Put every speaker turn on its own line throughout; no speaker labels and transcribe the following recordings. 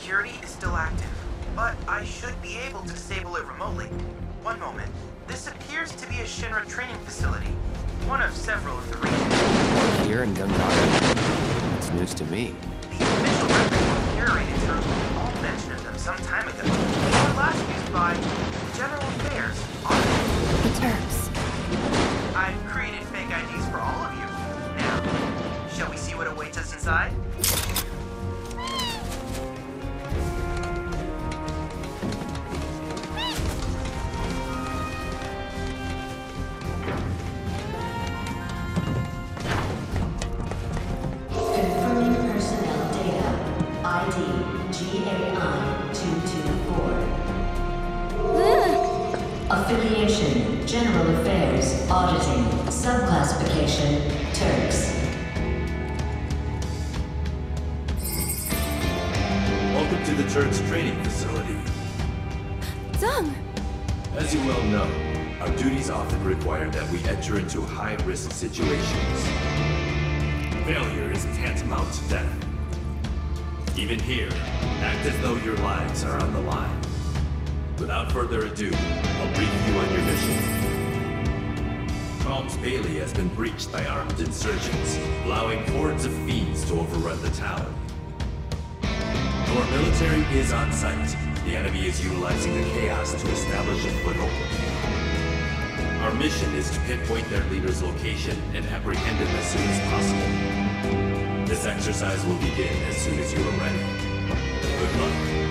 security is still active, but I should be able to disable it remotely. One moment. This appears to be a Shinra training facility, one of several in the region.
Here in Gangara? It's news to me.
The official record from curated terms all mention of them some time ago. They were last used by General Affairs.
The Turks.
I've created fake IDs for all of you. Now, shall we see what awaits us inside?
Affiliation, General Affairs, Auditing, Subclassification, Turks.
Welcome to the Turks training facility.
Zung!
As you well know, our duties often require that we enter into high-risk situations. Failure is tantamount to death. Even here, act as though your lives are on the line. Without further ado, I'll brief you on your mission. Calms Bailey has been breached by armed insurgents, allowing hordes of fiends to overrun the town. Our military is on site. The enemy is utilizing the chaos to establish a foothold. Our mission is to pinpoint their leader's location and apprehend him as soon as possible. This exercise will begin as soon as you are ready. Good luck.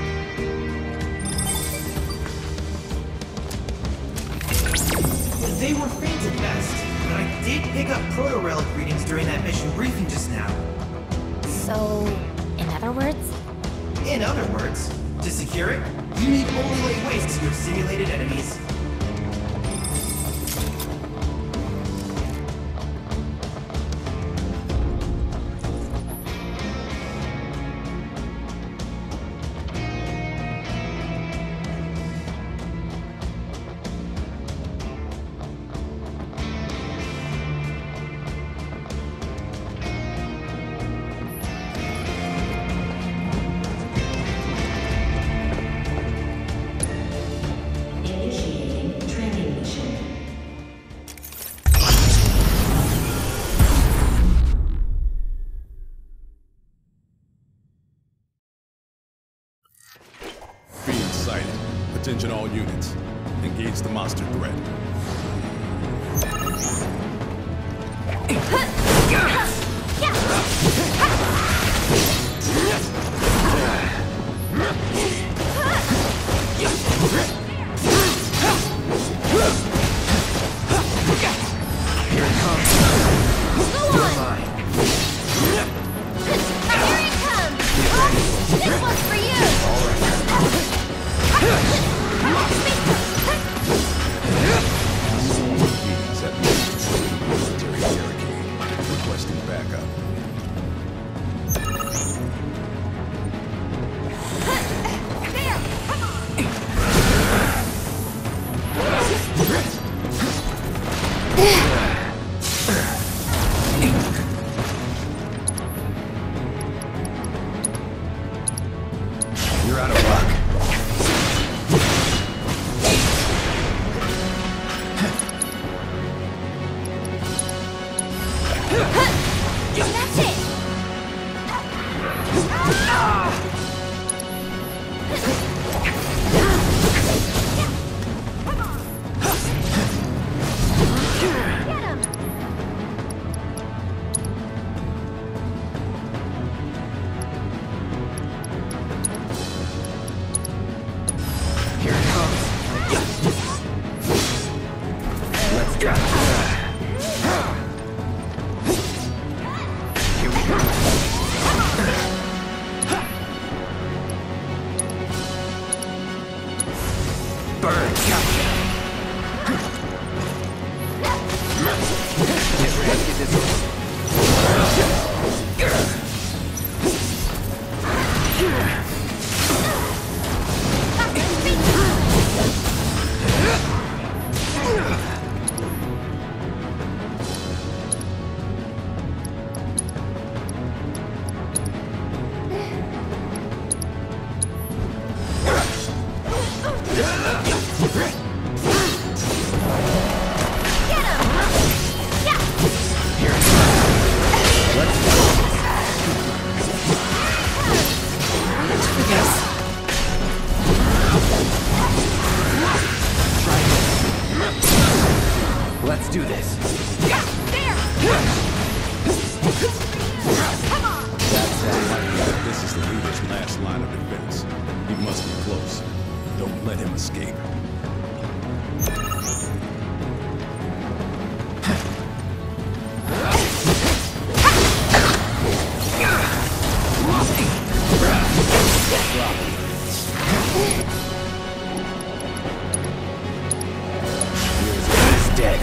They were faint at best, but I did pick up proto-relic readings during that mission briefing just now.
So, in other words?
In other words, to secure it, you need only lay waste to your simulated enemies.
Attention all units. Engage the monster threat.
Here it comes.
Go on! Here it comes! This one's for you!
Military barricade. Requesting backup.
There! Come on!
You're out of luck.
That's it! Get him!
Let's do this.
This is the leader's last line of defense. He must be close. Don't let him escape.
He's dead.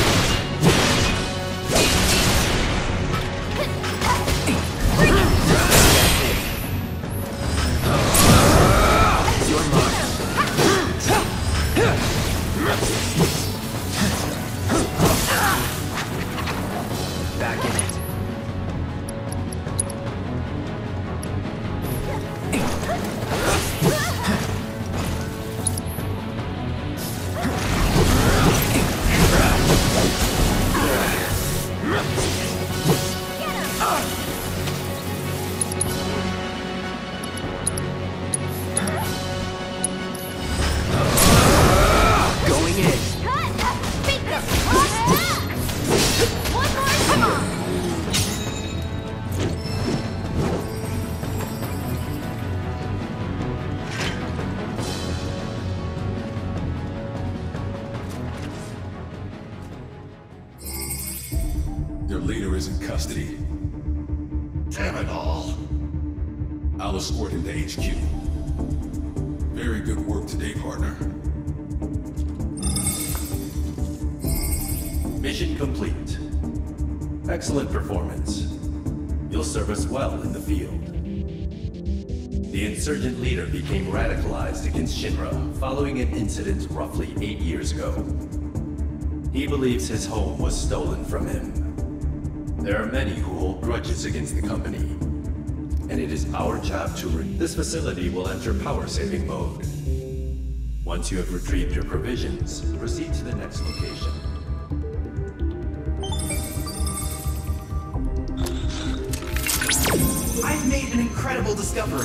Back in it. Going in.
Beat this! One more, come on!
Their leader is in custody.
Damn it all.
I'll escort him to HQ. Very good work today, partner.
Mission complete. Excellent performance. You'll serve us well in the field. The insurgent leader became radicalized against Shinra following an incident roughly 8 years ago. He believes his home was stolen from him. There are many who hold grudges against the company, and it is our job to this facility will enter power-saving mode. Once you have retrieved your provisions, proceed to the next location.
I've made an incredible discovery.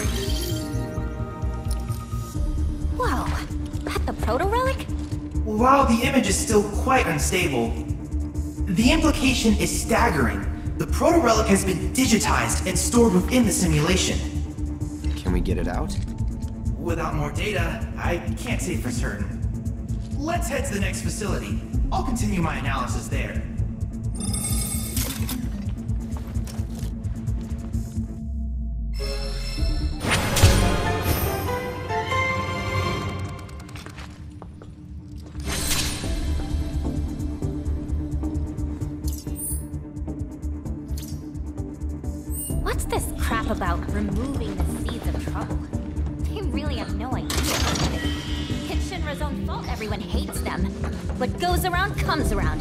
Whoa, that the proto-relic?
While the image is still quite unstable, the implication is staggering. The proto-relic has been digitized and stored within the simulation.
Can we get it out?
Without more data, I can't say for certain. Let's head to the next facility. I'll continue my analysis there.
What's this crap about removing the seeds of trouble? They really have no idea. It's Shinra's own fault everyone hates them. What goes around comes around.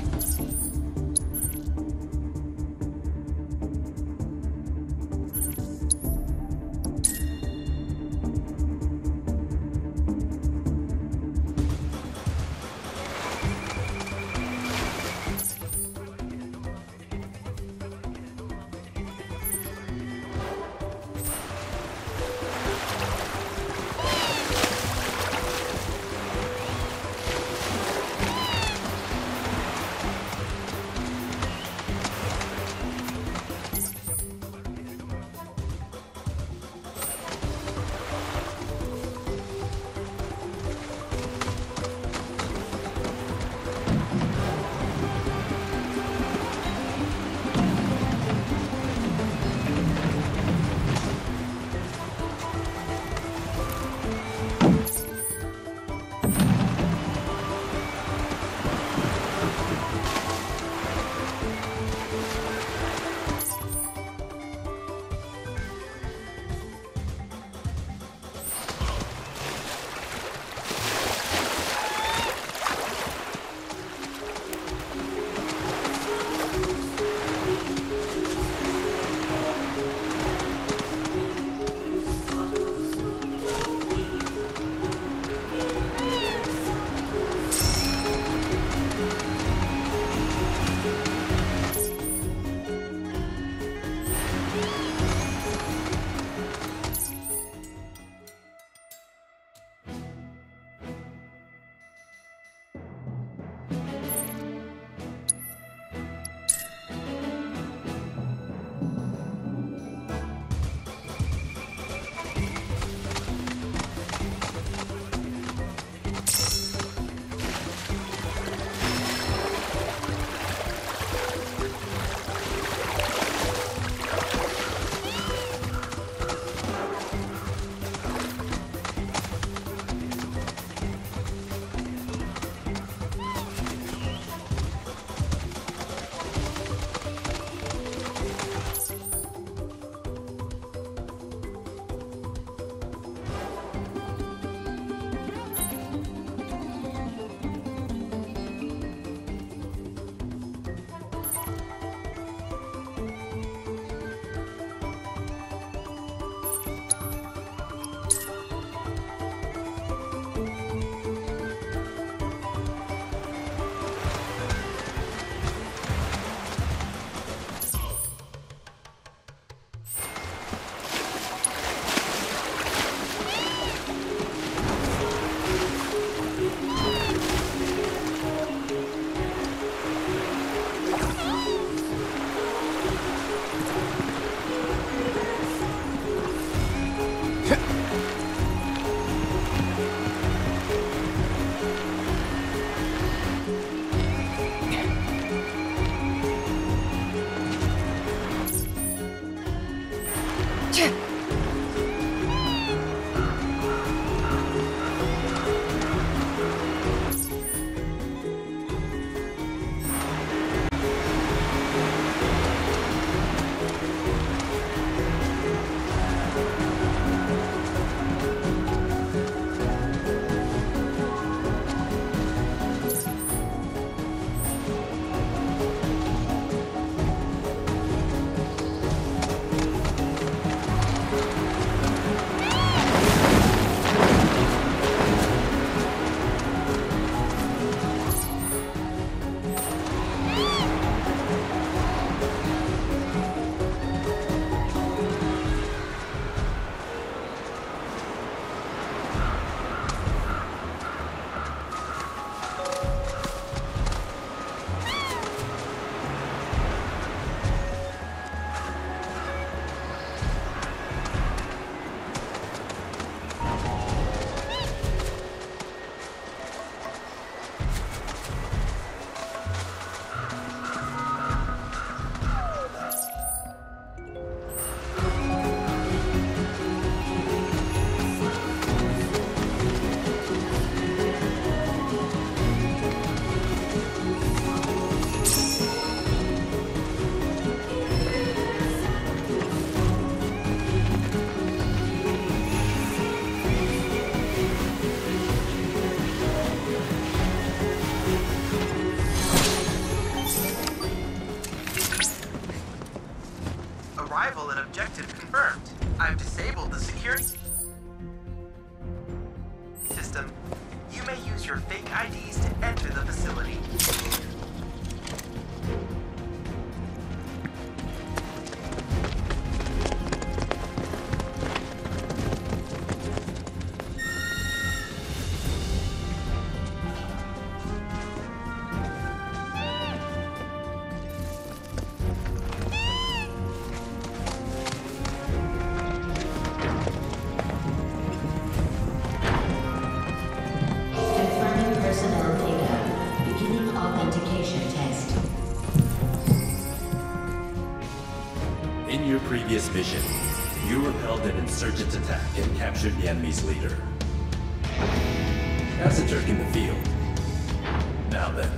objective confirmed. I've disabled the security system. You may use your fake IDs to enter the facility.
Confirming personnel data. Beginning authentication test.
In your previous mission, you repelled an insurgent attack and captured the enemy's leader. That's a Turk in the field. Now then.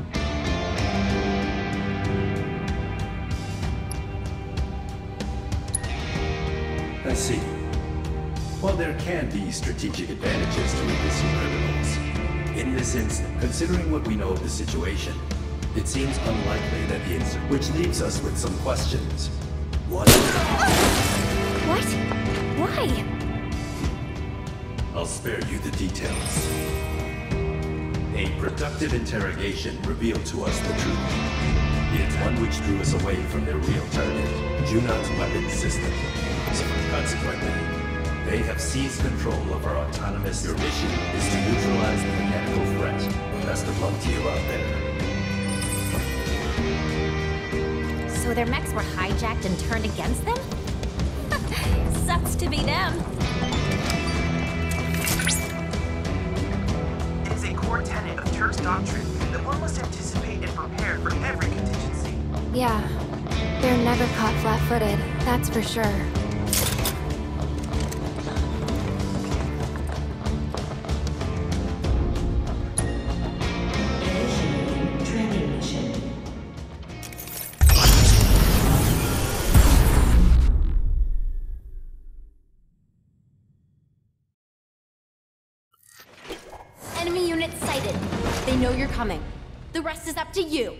I see. While there can be strategic advantages to releasing criminals, in this instant, considering what we know of the situation, it seems unlikely that the incident, which leaves us with some questions. What?
What? Why?
I'll spare you the details. A productive interrogation revealed to us the truth. It's one which drew us away from their real target, Junon's weapons system. So consequently, they have seized control of our autonomous. Your mission is to neutralize the mechanical threat. Best of luck to you out there.
So their mechs were hijacked and turned against them? Sucks to be them.
It's a core tenet of Turk's doctrine that one must anticipate and prepare for every contingency.
Yeah, they're never caught flat-footed, that's for sure.
Initiating training mission.
Enemy unit sighted. They know you're coming. The rest is up to you.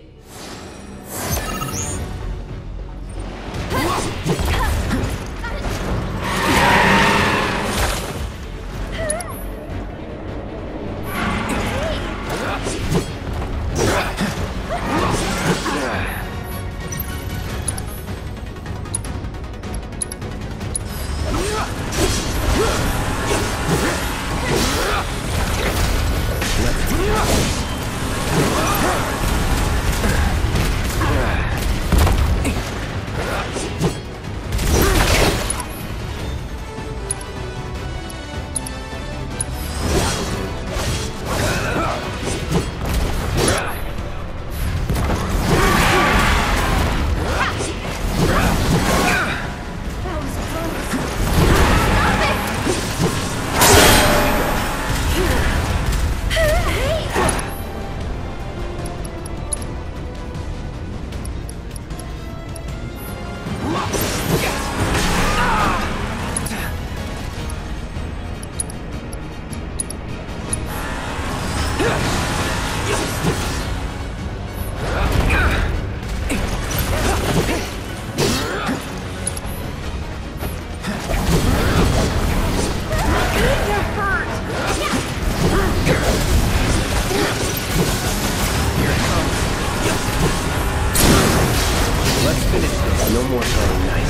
Let's finish this. No more playing nice.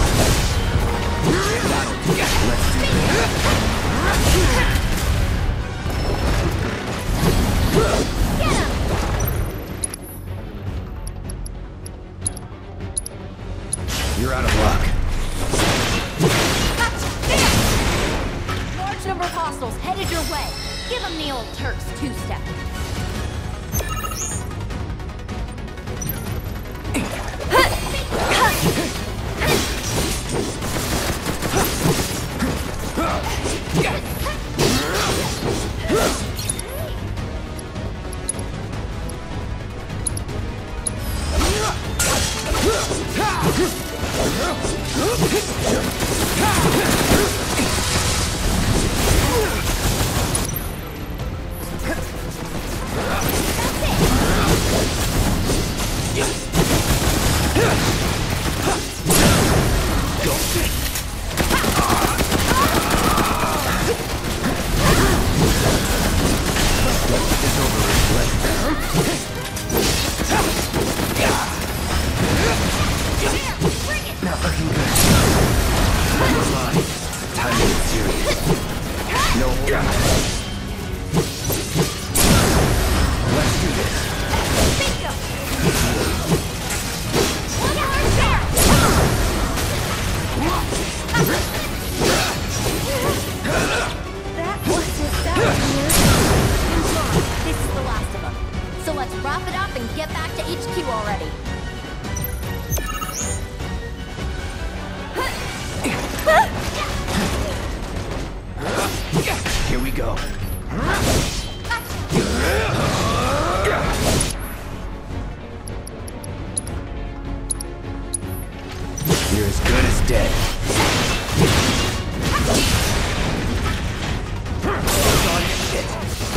Let's do this. You're out of luck.
Large number of hostiles headed your way. Give them the old Turks two-step.
Go. No more. Let's do this.
Bingo! One more shot! That wasn't that weird. Come on, this is the last of them. So let's wrap it up and get back to HQ already.
Here we go. You're as good as dead. On your shit.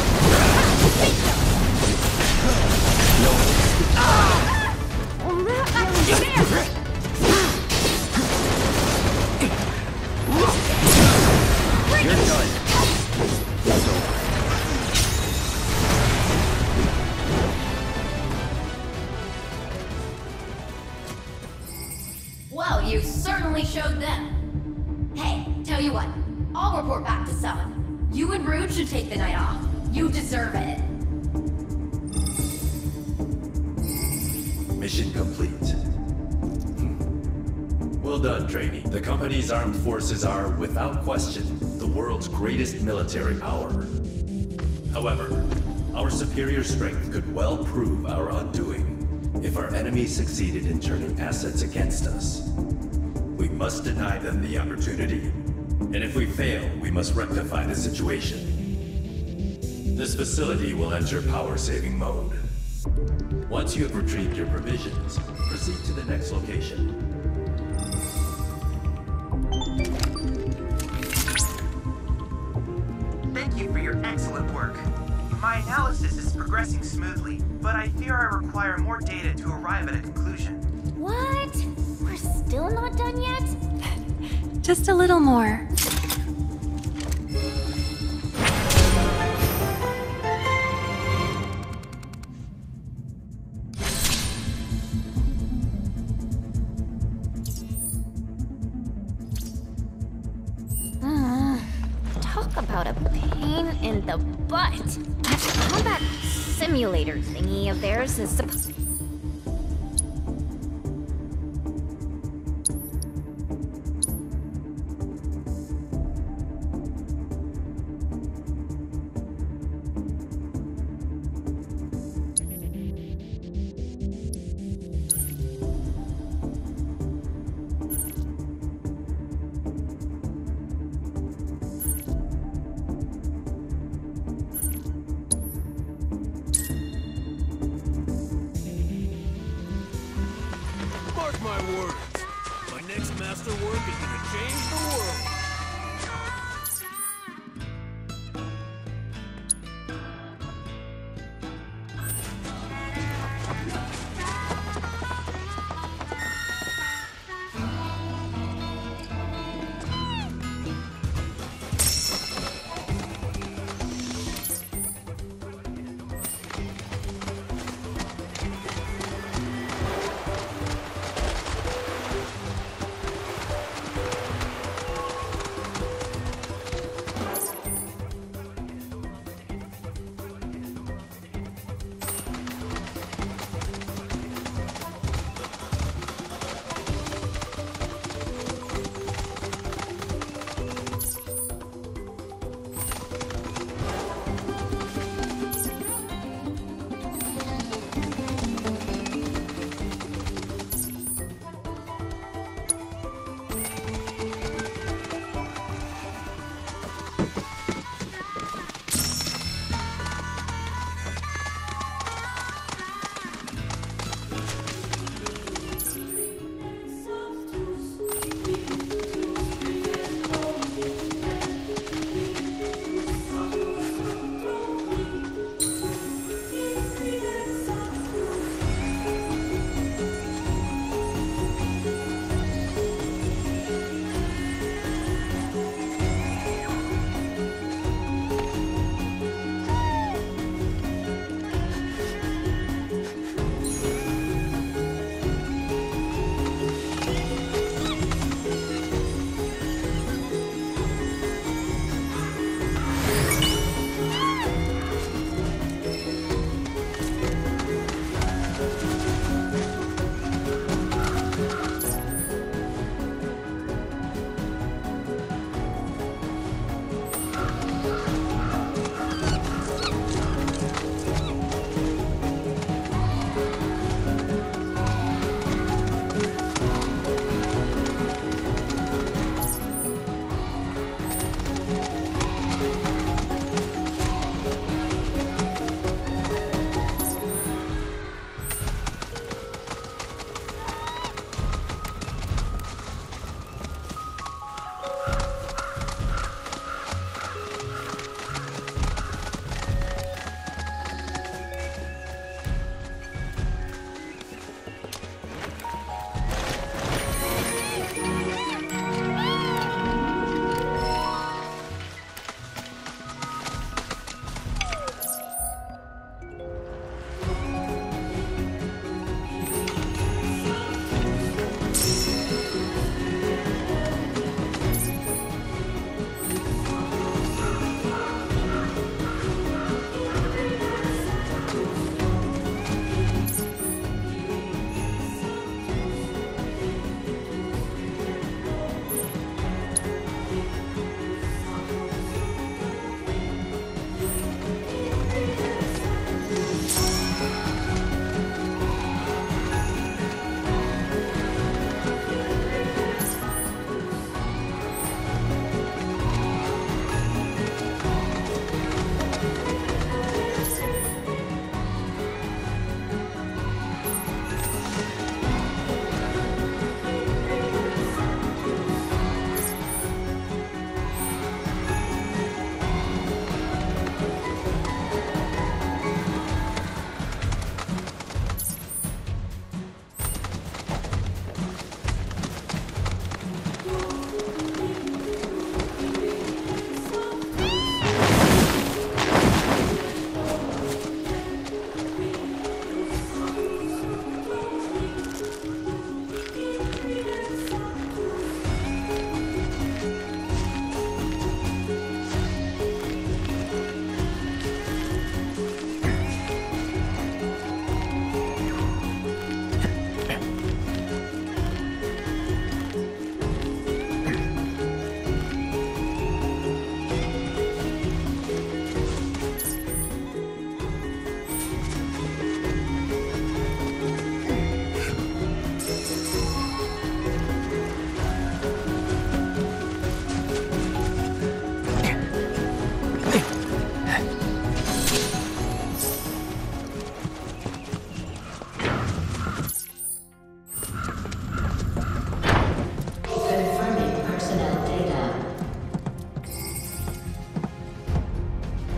No.
Well, that really fair.
You're done. It's over.
Well, you certainly showed them. Hey, tell you what, I'll report back to Summon. You and Rude should take the night off. You deserve it.
Mission complete. Well done, trainee. The company's armed forces are, without question, the world's greatest military power. However, our superior strength could well prove our undoing if our enemies succeeded in turning assets against us. We must deny them the opportunity, and if we fail, we must rectify the situation. This facility will enter power-saving mode. Once you have retrieved your provisions, proceed to the next location.
Thank you for your excellent work. My analysis is progressing smoothly, but I fear I require more data to arrive at a conclusion.
What? We're still not done yet?
Just a little more.
Talk about a pain in the butt. That combat simulator thingy of theirs is supposed.
Mark my words. My next masterwork is gonna change the world.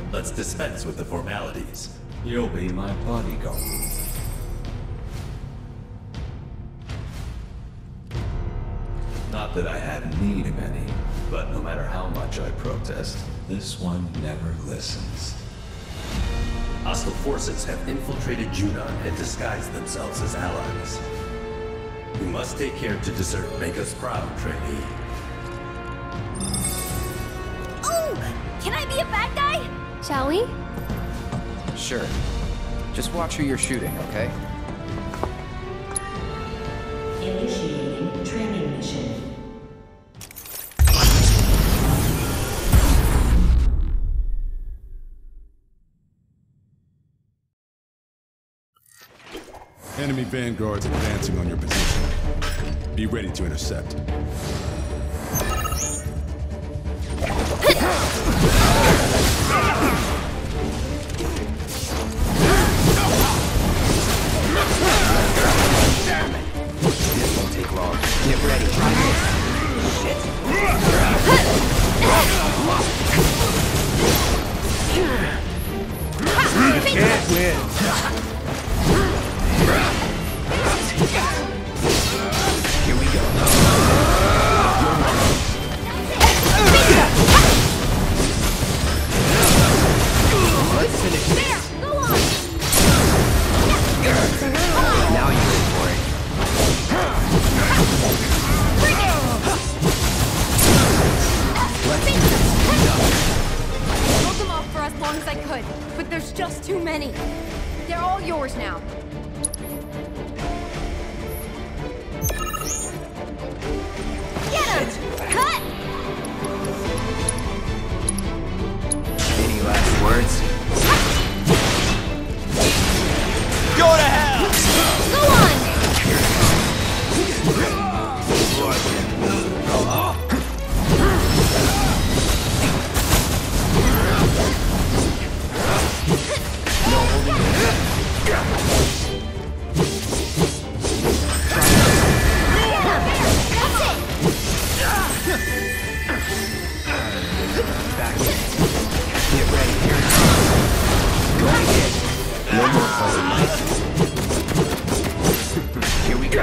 Let's dispense with the formalities.
You'll be my bodyguard. Not that I have need of any, but no matter how much I protest, this one never listens.
Hostile forces have infiltrated Junon and disguised themselves as allies. We must take care to desert Make Us Proud, trainee.
Oh! Can I be a bad guy?
Shall we?
Sure. Just watch who you're shooting, okay?
Initiating training mission.
Enemy vanguards advancing on your position. Be ready to intercept.
This won't take long. Get ready. You can't win. Here we go. Let's finish this.
There! Go on!
Now you're in for it.
Broke them off for as long as I could, but there's just too many. They're all yours now.
Get him! Cut!
Any last words?
Go to hell!
Go on!
Get ready. Here it comes. Go ahead. No more fuzzy lights. Here we go.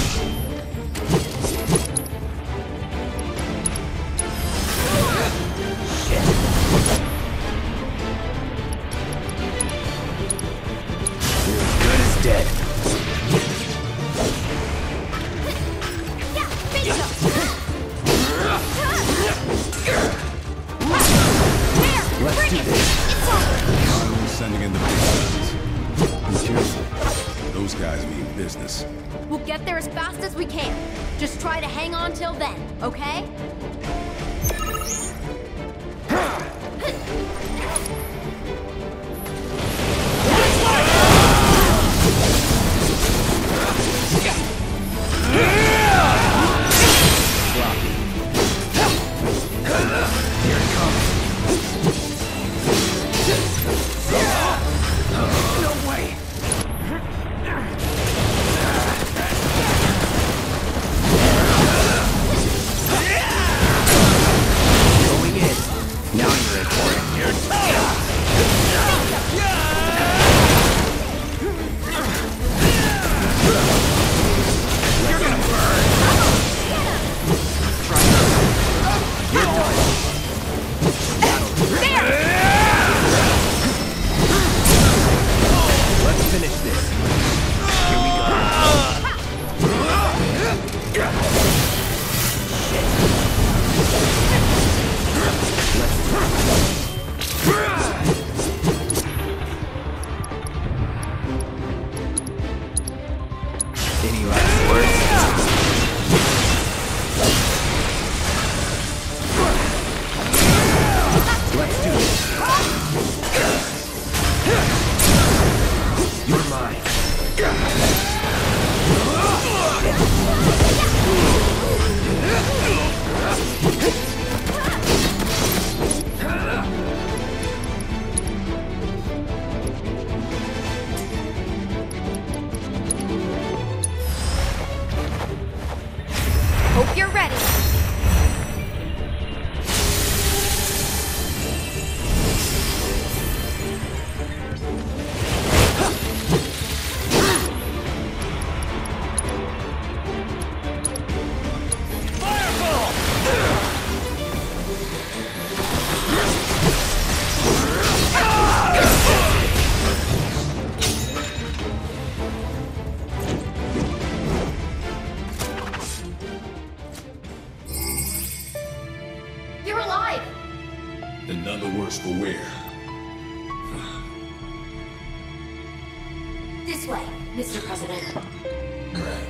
Shit. You're as good as dead.
Yeah, bingo!
Let's do this.
It's over!
Finally sending in the big guns. Be careful. Those guys mean business.
We'll get there as fast as we can. Just try to hang on till then, okay?
Here it comes. No way.
where?
This way, Mr. President.
Right.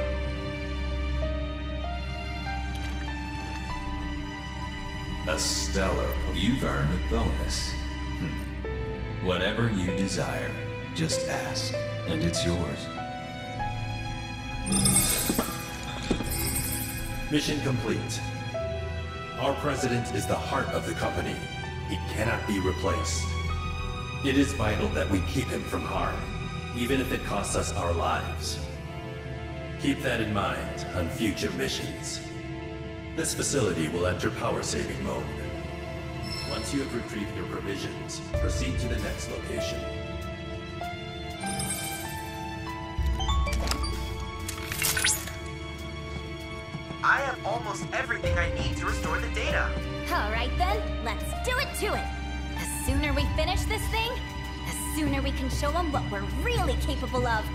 A stellar. You've earned a bonus. Whatever you desire, just ask, and it's yours.
Mission complete. Our president is the heart of the company. He cannot be replaced. It is vital that we keep him from harm, even if it costs us our lives. Keep that in mind on future missions. This facility will enter power-saving mode. Once you have retrieved your provisions, proceed to the next location.
I have almost everything I need to restore the data.
Alright then, let's do it to it! The sooner we finish this thing, the sooner we can show them what we're really capable of.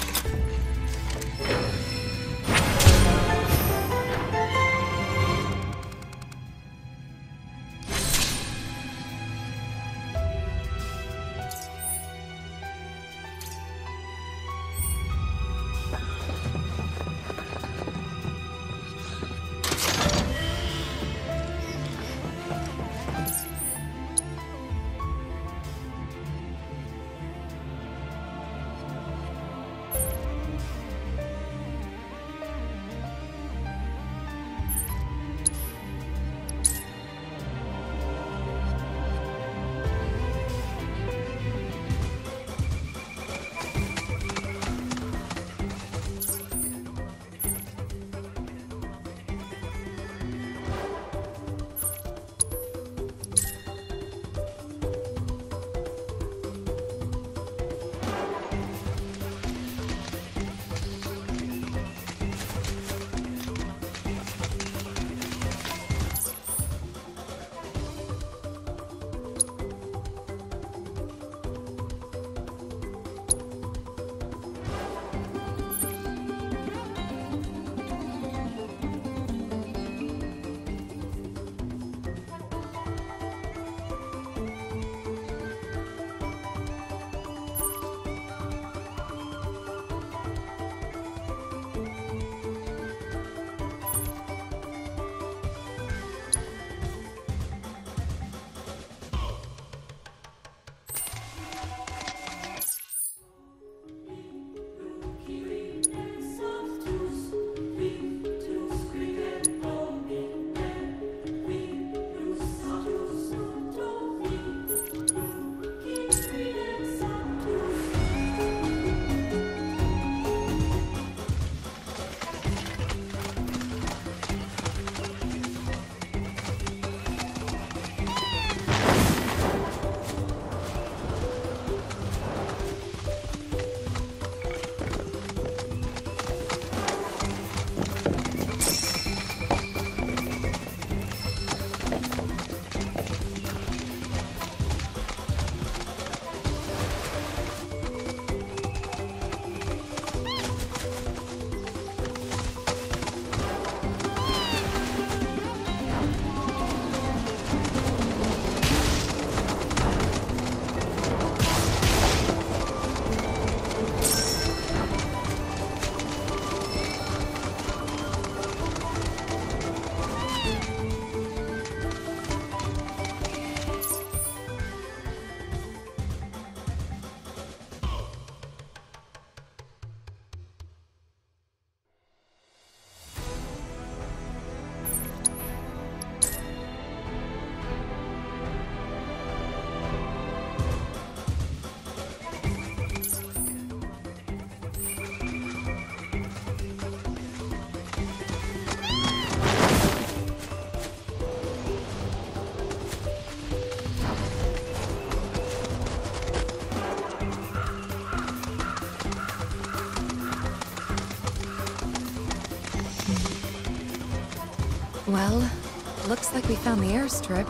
Well, looks like we found the airstrip.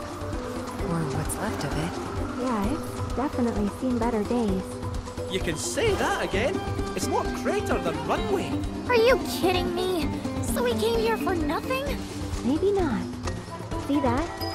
Or what's left of it.
Yeah, it's definitely seen better days.
You can say that again. It's more crater than runway.
Are you kidding me? So we came here for nothing?
Maybe not. See that?